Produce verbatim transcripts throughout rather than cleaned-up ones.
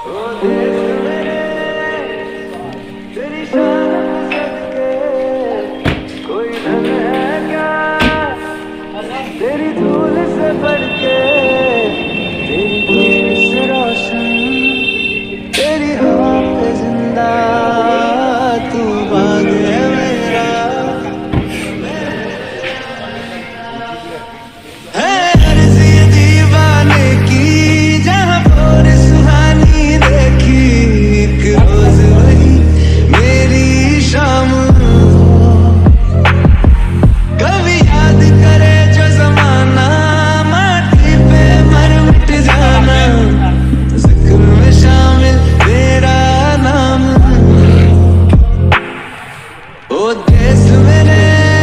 तेरी धूल से बढ़ के तेरी धूल से रोशन तेरी हवा पे जिंदा तू बाग है मेरा है अर्ज़ी दीवाने की जहाँ पर सुहानी देखी एक रोज वही मेरी शाम कभी याद करे जो जमाना माटी पे मर मिट जाना जिक्र में शामिल तेरा नाम ओ देश मेरे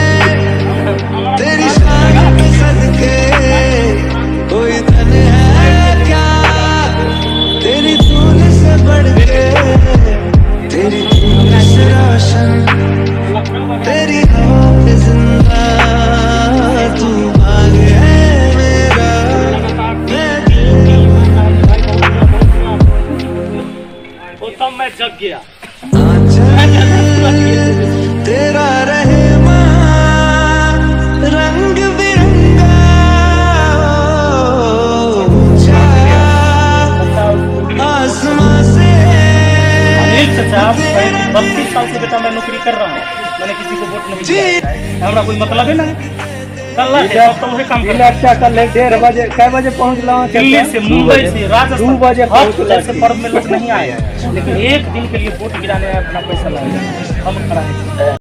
तेरी शान पे सदके कोई धन है क्या तेरी धूल से बढ़ के तेरी धूल से रोशन तेरी हवा पे जिंदा तू भाग है मेरा वो तब मैं जग गया। तेरा रहे रंग बिरंगा ऊंचा आसमां से बत्तीस साल से बेटा मैं नौकरी कर रहा हूँ, मैंने किसी को वोट नहीं दिया, हमारा कोई मतलब है ना। कल तो वही काम अच्छा कल डेढ़ बजे कै बजे पहुँच रहा दिल्ली से मुंबई से राजस्थान दो बजे से पर्व में लोग नहीं आए, लेकिन एक दिन के लिए वोट गिराने अपना पैसा लगाया हम खड़ा है।